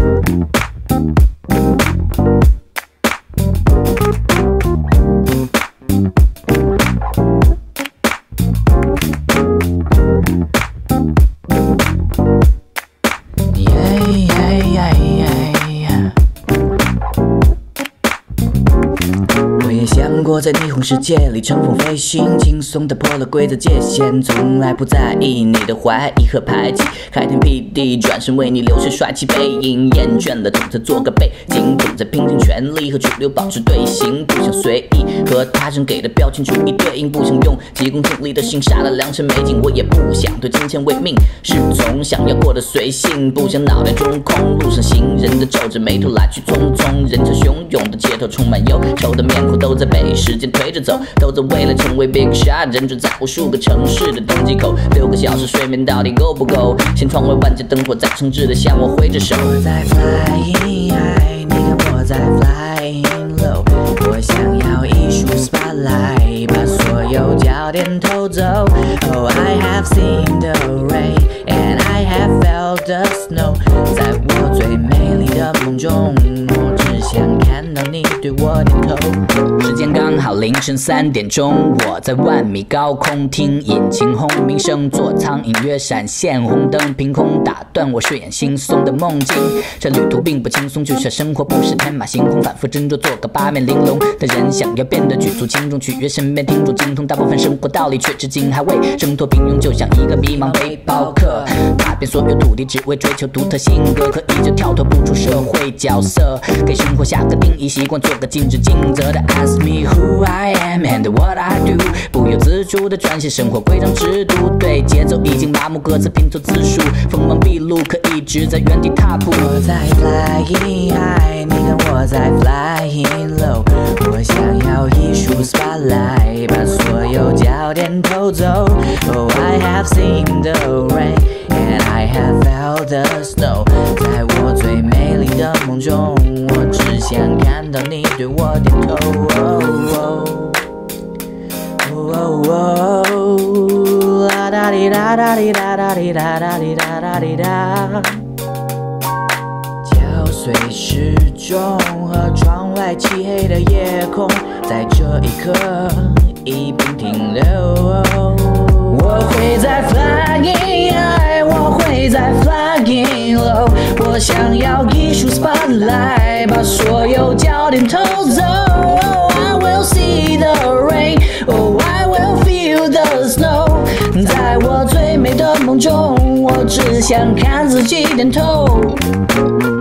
想过在霓虹世界里乘风飞行，轻松地破了规则界限，从来不在意你的怀疑和排挤，开天辟地，转身为你流逝帅气背影，厌倦了懂得做个背景，懂得拼尽全力和主流保持队形，不想随意和他人给的标签逐一对应，不想用急功近利的心杀了良辰美景，我也不想对金钱为命，是从想要过得随性，不想脑袋中空，路上行人的皱着眉头来去匆匆，人潮汹涌的街头充满忧愁的面孔，都在被时间推着走，都在为了成为 big shot， 人住在无数个城市的登机口，6个小时睡眠到底够不够？先窗外万家灯火在诚挚的向我挥着手。我在 flying high， 你看我在 flying low， 我想要艺术 spotlight， 把所有焦点偷走。Oh I have seen the rain and I have felt the snow， 在我最美丽的梦中，我只想看到你对我点头。时间刚好凌晨3点钟，我在万米高空听引擎轰鸣声，座舱隐约闪现红灯，凭空打断我睡眼惺忪的梦境。这旅途并不轻松，就像生活不是天马行空，反复斟酌做个八面玲珑的人，想要变得举足轻重，取悦身边听众精通大部分生活道理，却至今还未挣脱平庸，就像一个迷茫背包客，踏遍所有土地，只为追求独特性格，可依旧跳脱不出社会角色，给生活下个定义，习惯做个尽职尽责的 Ask me who I am and what I do， 不由自主的撰写生活规章制度，对节奏已经麻木，各自拼凑字数，锋芒毕露，可一直在原地踏步。我在 flying high， 你看我在 flying low， 我想要艺术 spotlight， 把所有焦点偷走。Oh I have seen the rain and I have felt the snow， 在我最美丽的梦中，我只想看到你对我点头。啦哒哩哒哒哩哒哒哩哒哒哩哒哒哩哒，嚼碎时钟和窗外漆黑的夜空，在这一刻一并停留。我会在 flying high， 我会在 flying low， 我想要艺术 spotlight， 把所有焦点偷走。Oh I will see the rain， Oh I will feel the snow， 在我最美的梦中，我只想看自己点头。